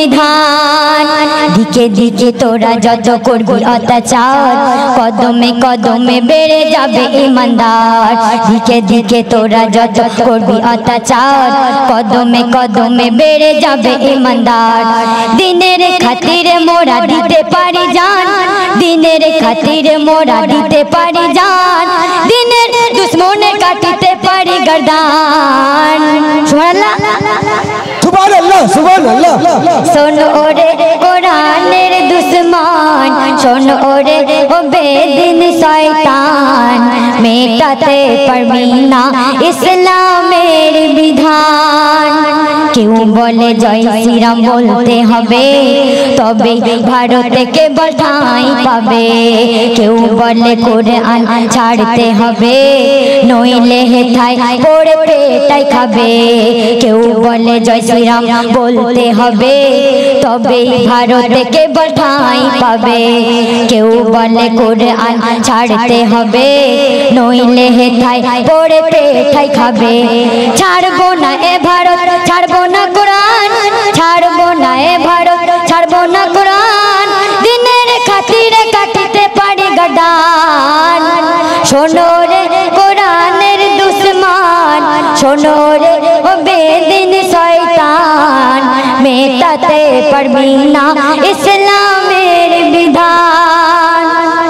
বিধান দিকে দিকে তোরা যত করবি অত্যাচার কদমে কদমে বেড়ে যাবে ইমানদার দিকে দিকে তোরা যত করবি অত্যাচার কদমে কদমে বেড়ে যাবে ইমানদার দিনের খাতিরে মোরা দিতে পারি জান দিনের খাতিরে মোরা দিতে পারি জান দিনের দুশ্মনে কাটিতে পারি গর্দান সুবহানাল্লাহ সুবহানাল্লাহ সুবহানাল্লাহ শোনো ওরে কোরআনের দুশ্মন শোনো ওরে ও বেদিন শয়তান মেটাতে পারবি না ইসলামের বিধান কেউ বলে জয় শ্রীরাম বলতে হবে তবে ভারতে কেবল ঠাঁই পাবে কেউ বলে কোরআন ছাড়তে হবে নইলে হেথায় পড়ে পেটাই খাবে কেউ বলে জয় শ্রীরাম বলতে হবে তবে ভারতে কেবল ঠাঁই পাবে কেউ বলে কোরআন ছাড়তে হবে নইলে হেথায় পড়ে পেটাই খাবে ছাড়বো না এ ভারত ছাড়বো না কোরআন ছাড়বো না এ ভারত ছাড়বো না কোরআন দিনের খাতিরে কাটিতে পারি গর্দান শোনো রে কোরআনের দুশ্মন শোনো রে ও বেদিন শয়তান মেটাতে পারবি না ইসলামের বিধান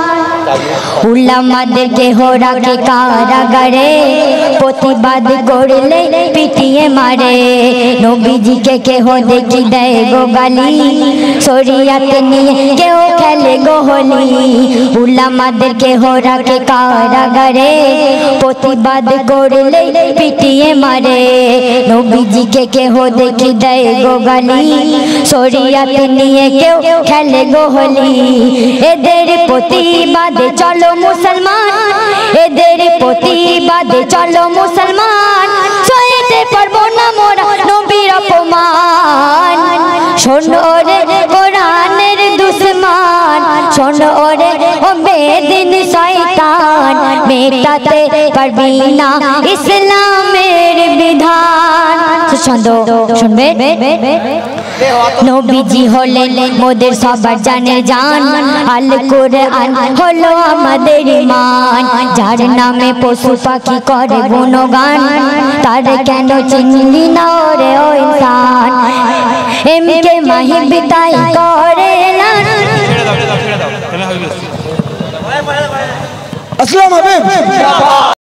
উলামাদেরকে রাখে কারাগারে প্রতিবাদ করলে পিটিয়ে মারে নবীজিকে কেহ দেখি দেয় গো গালি শরিয়ত নিয়ে কেউ খেলে গো হোলি উলামাদেরকে রাখে কারাগারে প্রতিবাদ করলে পিটিয়ে মারে নবীজিকে কেহ দেখি দেয় গো গালি শরিয়ত নিয়ে কেউ খেলে গো হোলি এদের প্রতিবাদে চলো মুসলমান এদের প্রতিবাদে চলো মুসলমান সইতে পারবো না মোরা নবীর অপমান শোনো রে কোরআনের দুশ্মন শোনো রে ও বেদিন শয়তান মেটাতে পারবি না ইসলামের বিধান শুনবে নবীজি হলেন মোদের সবার জানের জান আল কোরআন হলো আমাদের ঈমান যার নামে পশু পাখি করে গুণগান তার কেন চিনলি না রে ও ইনসান এমকে মাহিবিতাই করে না আসসালামু আলাইকুম